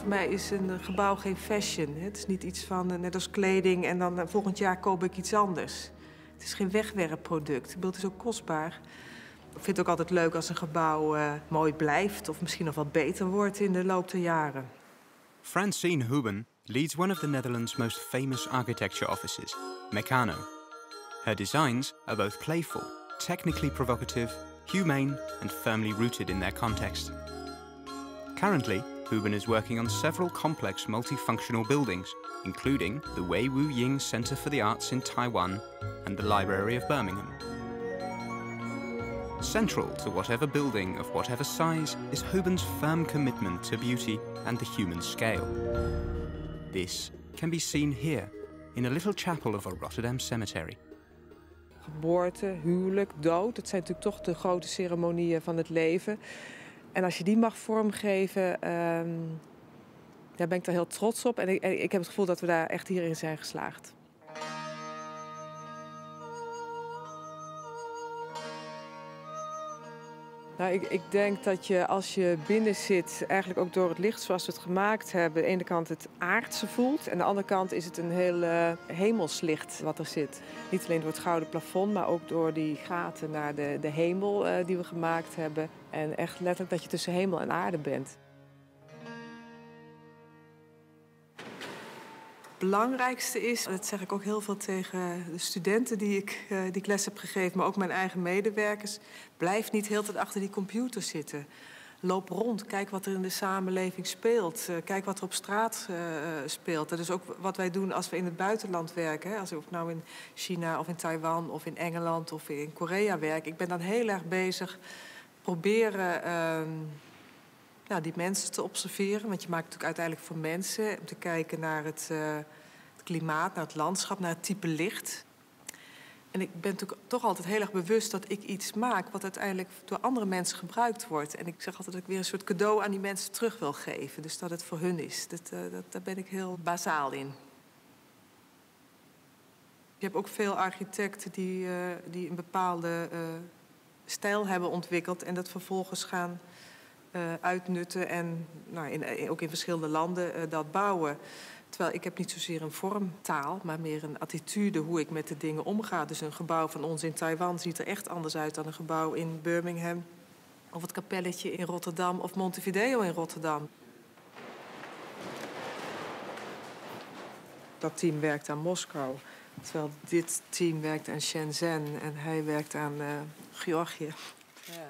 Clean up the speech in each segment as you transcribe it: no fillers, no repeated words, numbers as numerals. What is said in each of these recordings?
Voor mij is een gebouw geen fashion. Het is niet iets van net als kleding en dan volgend jaar koop ik iets anders. Het is geen wegwerpproduct. Het is ook kostbaar. Ik vind het ook altijd leuk als een gebouw mooi blijft of misschien nog wat beter wordt in de loop der jaren. Francine Houben leads one of the Netherlands' most famous architecture offices, Mecanoo. Her designs are both playful, technically provocative, humane and firmly rooted in their context. Currently, Houben is working on several complex multifunctional buildings, including the Wei Wu Ying Center for the Arts in Taiwan and the Library of Birmingham. Central to whatever building of whatever size is Houben's firm commitment to beauty and the human scale. This can be seen here, in a little chapel of a Rotterdam cemetery. Geboorte, huwelijk, dood, dat zijn natuurlijk toch de grote ceremonieën van het leven. En als je die mag vormgeven, daar ben ik daar heel trots op. En ik heb het gevoel dat we daar echt hierin zijn geslaagd. Nou, ik denk dat je als je binnen zit, eigenlijk ook door het licht zoals we het gemaakt hebben, aan de ene kant het aardse voelt. En aan de andere kant is het een heel hemelslicht wat er zit. Niet alleen door het gouden plafond, maar ook door die gaten naar de hemel die we gemaakt hebben. En echt letterlijk dat je tussen hemel en aarde bent. Het belangrijkste is, dat zeg ik ook heel veel tegen de studenten die ik les heb gegeven, maar ook mijn eigen medewerkers, blijf niet heel de tijd achter die computer zitten. Loop rond, kijk wat er in de samenleving speelt. Kijk wat er op straat speelt. Dat is ook wat wij doen als we in het buitenland werken. Hè. Als ik nou in China of in Taiwan of in Engeland of in Korea werk. Ik ben dan heel erg bezig proberen die mensen te observeren. Want je maakt het natuurlijk uiteindelijk voor mensen. Om te kijken naar het klimaat, naar het landschap, naar het type licht. En ik ben natuurlijk toch altijd heel erg bewust dat ik iets maak wat uiteindelijk door andere mensen gebruikt wordt. En ik zeg altijd dat ik weer een soort cadeau aan die mensen terug wil geven. Dus dat het voor hun is. Daar ben ik heel basaal in. Je hebt ook veel architecten die een bepaalde stijl hebben ontwikkeld en dat vervolgens gaan uitnutten en ook in verschillende landen dat bouwen. Terwijl ik heb niet zozeer een vormtaal, maar meer een attitude hoe ik met de dingen omga. Dus een gebouw van ons in Taiwan ziet er echt anders uit dan een gebouw in Birmingham. Of het kapelletje in Rotterdam of Montevideo in Rotterdam. Dat team werkt aan Moskou. Terwijl dit team werkt aan Shenzhen en hij werkt aan Georgië. Ja.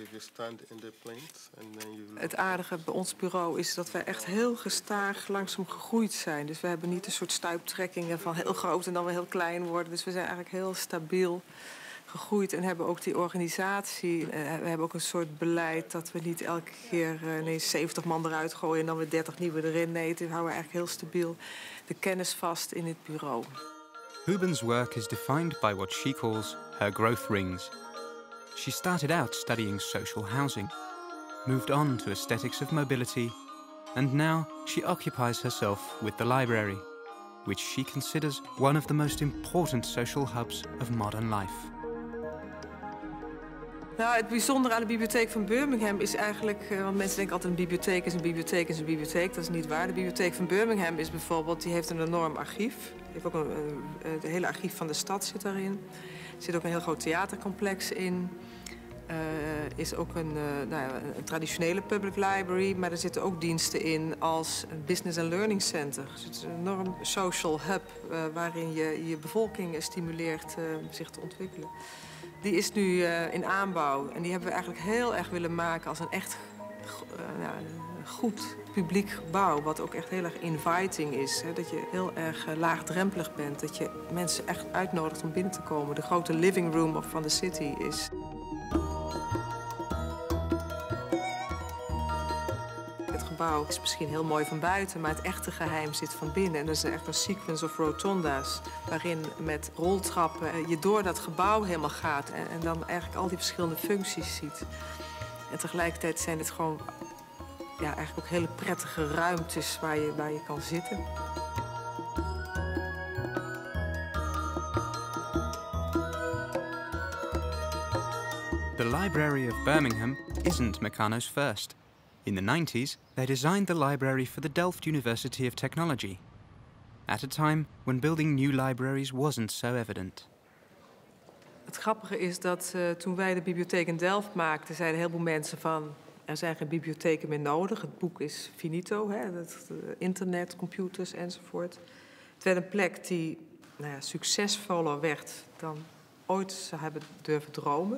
Het aardige bij ons bureau is dat wij echt heel gestaag langzaam gegroeid zijn. Dus we hebben niet een soort stuiptrekkingen van heel groot en dan weer heel klein worden. Dus we zijn eigenlijk heel stabiel gegroeid en hebben ook die organisatie. We hebben ook een soort beleid dat we niet elke keer 70 man eruit gooien en dan weer 30 nieuwe erin. Nee, we houden eigenlijk heel stabiel de kennis vast in het bureau. Houben's work is defined by what she calls her growth rings. She started out studying social housing, moved on to aesthetics of mobility, and now she occupies herself with the library, which she considers one of the most important social hubs of modern life. Nou, het bijzondere aan de bibliotheek van Birmingham is eigenlijk... want mensen denken altijd een bibliotheek is een bibliotheek is een bibliotheek. Dat is niet waar. De bibliotheek van Birmingham is bijvoorbeeld... die heeft een enorm archief. Die heeft ook het hele archief van de stad zit daarin. Er zit ook een heel groot theatercomplex in. Is ook een traditionele public library. Maar er zitten ook diensten in als een business and learning center. Dus het is een enorm social hub... waarin je bevolking stimuleert zich te ontwikkelen. Die is nu in aanbouw en die hebben we eigenlijk heel erg willen maken als een echt goed publiek gebouw. Wat ook echt heel erg inviting is. Hè? Dat je heel erg laagdrempelig bent. Dat je mensen echt uitnodigt om binnen te komen. De grote living room van de city is. Het gebouw is misschien heel mooi van buiten, maar het echte geheim zit van binnen. En dat is echt een sequence of rotonda's, waarin met roltrappen je door dat gebouw helemaal gaat en dan eigenlijk al die verschillende functies ziet. En tegelijkertijd zijn het gewoon eigenlijk ook hele prettige ruimtes waar je kan zitten. The Library of Birmingham isn't Mecanoo's first. In the 90s, they designed the library for the Delft University of Technology, at a time when building new libraries wasn't so evident. Het grappige is dat toen wij de bibliotheek in Delft maakten, zeiden heel veel mensen van, er zijn geen bibliotheken meer nodig. Het boek is finito, hè? Internet, computers enzovoort. Het werd een plek die succesvoller werd dan ooit ze hebben durven dromen.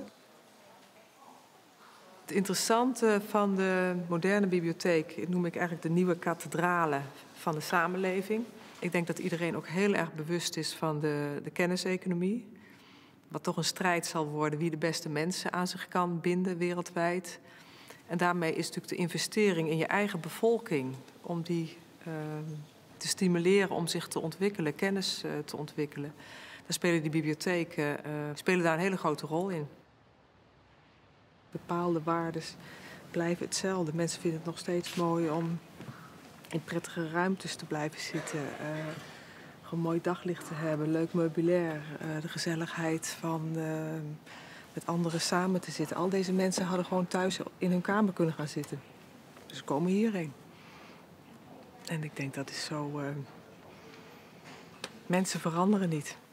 Het interessante van de moderne bibliotheek noem ik eigenlijk de nieuwe kathedralen van de samenleving. Ik denk dat iedereen ook heel erg bewust is van de kenniseconomie. Wat toch een strijd zal worden wie de beste mensen aan zich kan binden wereldwijd. En daarmee is natuurlijk de investering in je eigen bevolking om die te stimuleren om zich te ontwikkelen, kennis te ontwikkelen. Daar spelen die bibliotheken daar een hele grote rol in. Bepaalde waarden blijven hetzelfde. Mensen vinden het nog steeds mooi om in prettige ruimtes te blijven zitten. Gewoon mooi daglicht te hebben, leuk meubilair. De gezelligheid van met anderen samen te zitten. Al deze mensen hadden gewoon thuis in hun kamer kunnen gaan zitten. Dus ze komen hierheen. En ik denk dat is zo... mensen veranderen niet.